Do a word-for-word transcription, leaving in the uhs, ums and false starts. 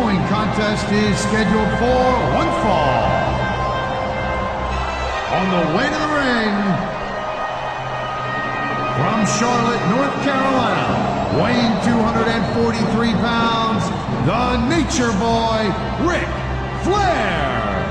following contest is scheduled for one fall. On the way to the ring, from Charlotte, North Carolina, weighing two hundred forty-three pounds, the Nature Boy, Ric Flair.